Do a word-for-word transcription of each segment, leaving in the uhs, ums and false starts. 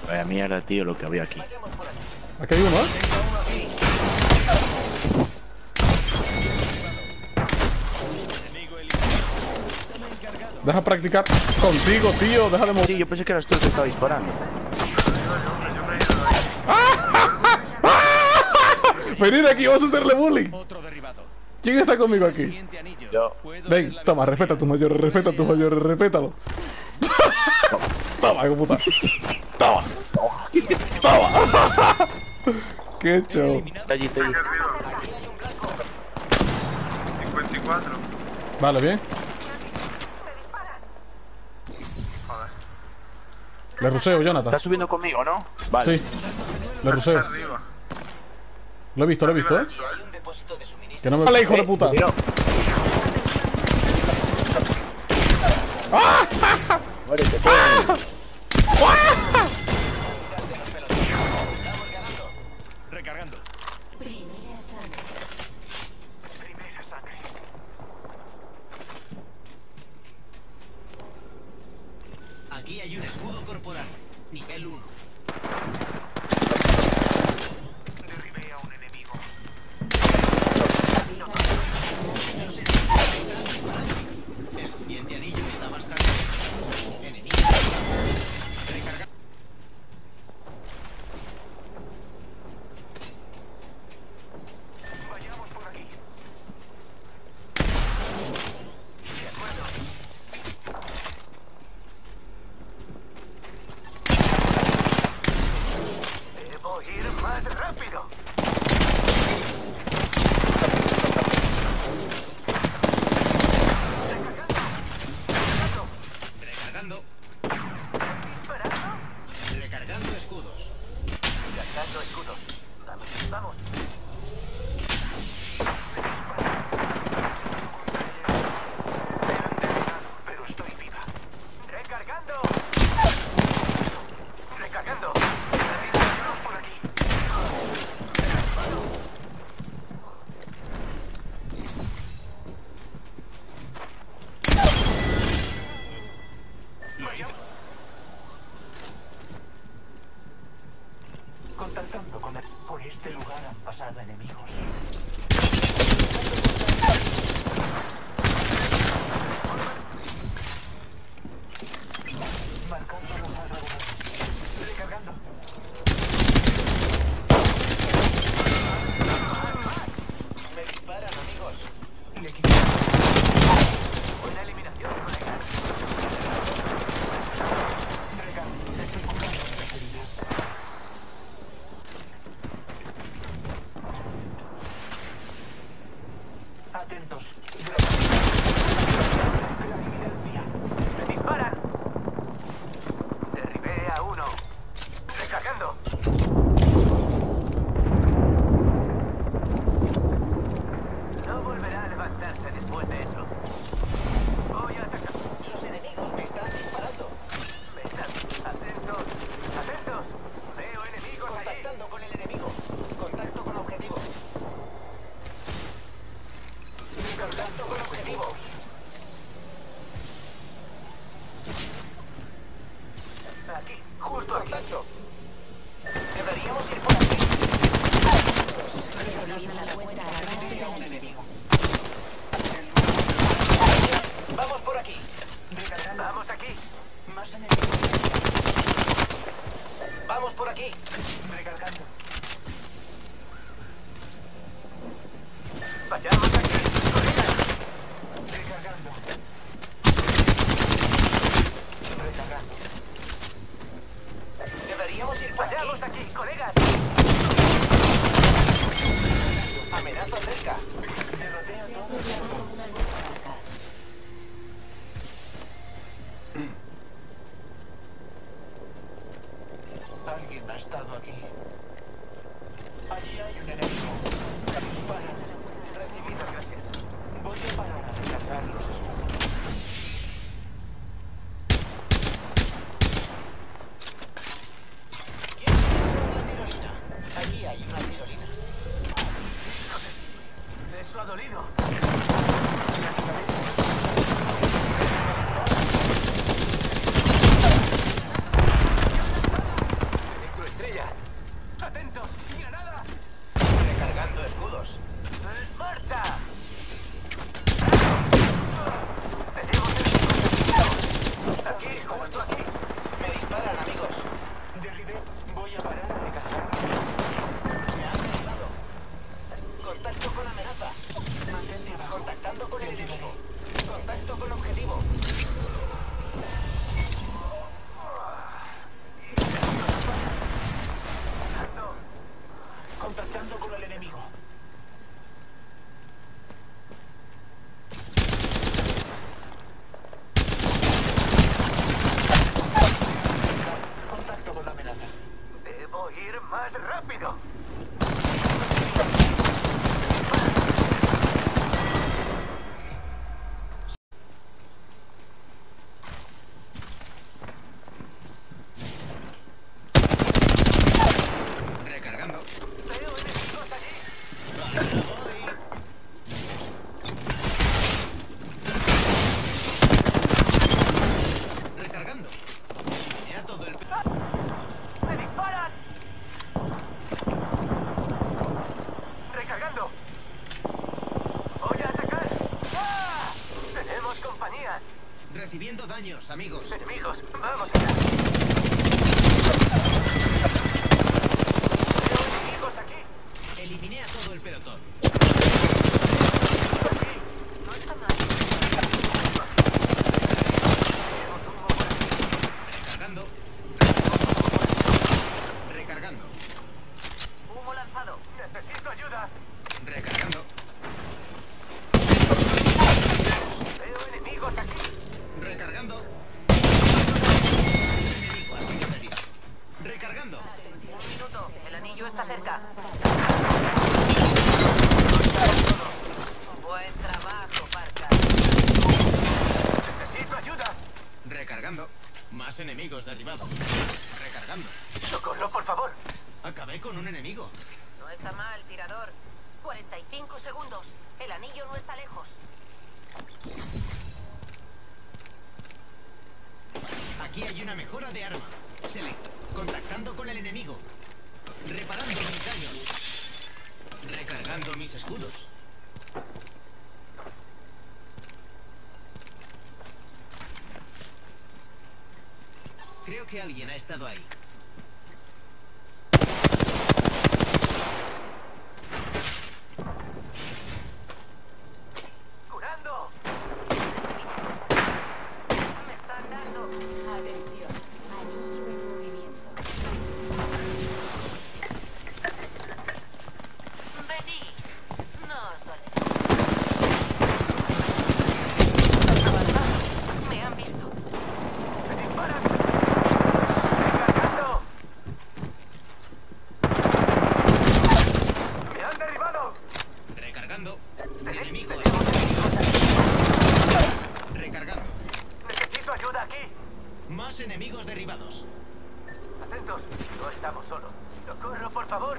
Vaya mierda, tío, lo que había aquí. Aquí hay uno, ¿eh? Deja practicar contigo, tío. Deja de morir. Sí, yo pensé que eras tú el que estaba disparando. Venid aquí, vamos a hacerle bullying. ¿Quién está conmigo aquí? Yo. Ven, toma, respeta a tus mayores, respeta a tus mayores, respétalo. Toma, hijo puta. Toma. Toma. Qué show. Está allí, está allí. cincuenta y cuatro. Vale, bien. Joder. Le ruseo, Jonathan. ¿Estás subiendo conmigo, no? Vale. Sí. Le ruseo. Está arriba. Lo he visto, lo he visto, ¿eh? Hay un depósito de suministro. Que no me... ¡Vale, hijo de puta! Mira. Muérete, coño. Recargando. Primera sangre. Primera sangre. Aquí hay un escudo corporal. Nivel uno. Derribé a un enemigo. El siguiente anillo está más tarde. Enemigo. Recarga. Vayamos por aquí. De acuerdo. Debo ir más rápido. Recargando. Recargando escudos. Recargando escudos. Vamos, vamos. Pero estoy viva. Recargando. Recargando. Vamos por aquí. Contactando con el... Por este lugar han pasado enemigos. Marcando los alrededores. Recargando. Me disparan, amigos. Le quito. Buena eliminación, colega. Recargando. Estoy curando las heridas. Atentos. La evidencia. ¡Me disparan! Derribé a uno. Recargando. No volverá a levantarse después de eso. Voy a atacar. Los enemigos me están disparando. Me están. Atentos. Atentos. Veo enemigos allí. Contactando con el enemigo. Contacto con objetivo. Contacto con objetivo. Aquí, justo aquí. Contacto. Deberíamos ir por aquí. Realiza la cuenta adelante de Un un enemigo. Vamos por aquí. Recargando. Vamos aquí. Más enemigos. Vamos por aquí. Recargando. Vayamos aquí. Recargando. Recargando. Deberíamos ir por Vayamos aquí. aquí, colegas. Amenaza cerca. Derrotea todo el campo. una nueva marca. Alguien ha estado aquí. Allí hay un enemigo. Dispara. Recibido, gracias. Voy a parar a recargar los escudos. ¿Quién tiene una tirolina? Allí hay una tirolina. Eso ha dolido. ¡Atentos! ¡Granada! Recargando escudos. ¡En marcha! ¡Tenemos el... Aquí, justo aquí. Me disparan, amigos. Derribé. Voy a parar a recargar. Me han derribado. Contacto con amenaza. Contactando con el enemigo. Contacto con objetivo. Contactando con el enemigo. Contacto con la amenaza. Debo ir más rápido. Recargando. Veo enemigos allí. Recargando. Ya todo el... ¡Me disparan! Recargando. Voy a atacar. ¡Ah! Tenemos compañía. Recibiendo daños, amigos. Enemigos, vamos allá. Veo enemigos aquí. Eliminé a todo el pelotón. Aquí. No está mal. Tenemos un humo por aquí. Recargando. Recargando. Humo lanzado. Necesito ayuda. Recargando. Veo enemigos aquí. Recargando. Enemigo así de herido. Recargando. Un minuto. El anillo está cerca. Buen trabajo, Parca. Necesito ayuda. Recargando. Más enemigos derribados. Recargando. Socorro, por favor. Acabé con un enemigo. No está mal, tirador. cuarenta y cinco segundos. El anillo no está lejos. Aquí hay una mejora de arma. Select. Contactando con el enemigo. Reparando mis daños. Recargando mis escudos. Creo que alguien ha estado ahí. ¡Curando! Me están dando. Atención. Anillo en movimiento. Vení. No os dolerá. Me han visto. ¡Me disparan! ¡Recargando! ¡Me han derribado! Recargando. Tenemos Enemigo. enemigos aquí. Recargando. Necesito ayuda aquí. Más enemigos derribados. Atentos, no estamos solos. ¡Socorro, por favor!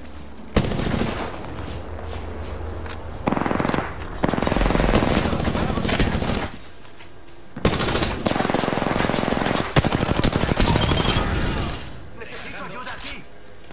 Necesito ayuda aquí.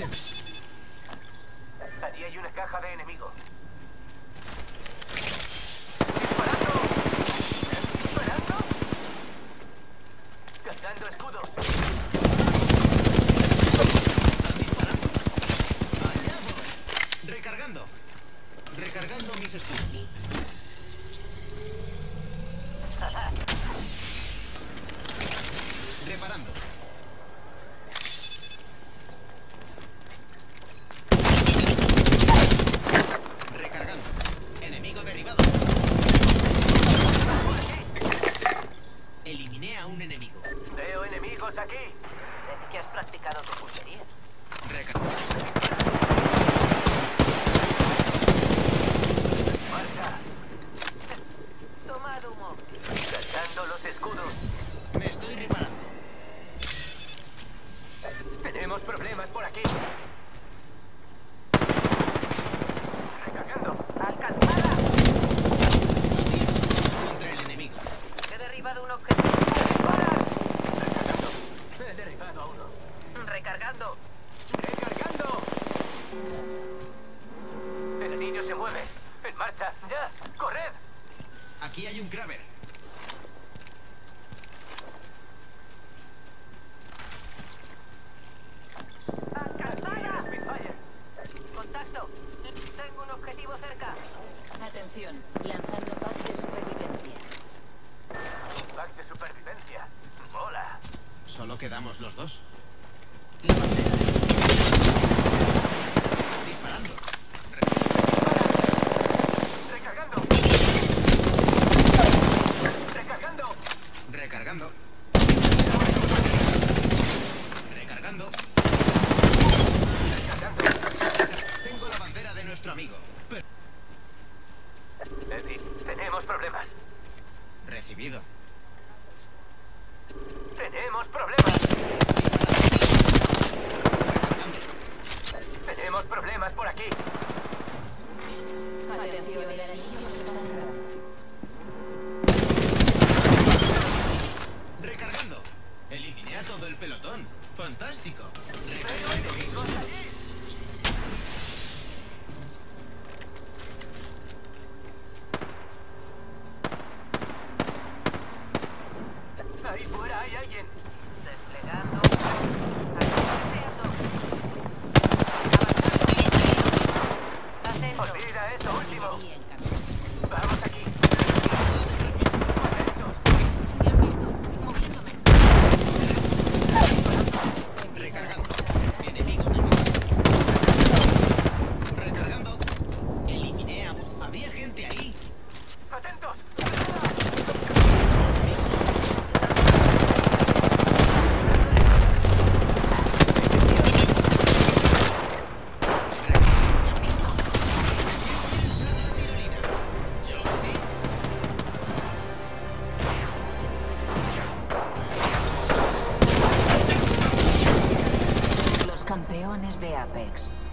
Allí hay una caja de enemigos. ¡Disparando! ¿Disparando? Cargando escudos. Allá voy. Recargando. Recargando mis escudos. Reparando. Recargando. Enemigo derribado. Eliminé a un enemigo. Veo enemigos aquí. Desde que has practicado tu puntería. Recargando. Marcha. Tomad humo. Cargando los escudos. Me estoy reparando. Tenemos problemas por aquí. Recargando. ¡Alcanzada! Contra el enemigo. He derribado un objetivo. ¡Disparan! Recargando. He derribado a uno. Recargando. ¡Recargando! El anillo se mueve. ¡En marcha! ¡Ya! ¡Corred! Aquí hay un Kraber. ¡Alcanzada! Spitfire. Contacto. Tengo un objetivo cerca. Atención, lanzando pack de supervivencia. Pack de supervivencia. ¡Mola! Solo quedamos los dos. Disparando. ¡Recargando! ¡Recargando! Recargando. Recargando. ¡Recargando! Tengo la bandera de nuestro amigo. Pero... Eddie, tenemos problemas. Recibido. ¡Tenemos problemas! Recargando. ¡Tenemos problemas por aquí! Atención, el anillo se está cerrando. Recargando. Eliminé a todo el pelotón. Fantástico. Recargo enemigos. ¡Ahí fuera hay alguien! Desplegando. Avanzando. ¡Olvida eso último! Artillería en camino. ¡Vamos aquí! ¡Atentos! Bien visto. Moviéndome. Recargando. Enemigo. Recargando. Eliminé a... Había gente ahí. ¡Atentos! Yo sí. Los campeones de Apex.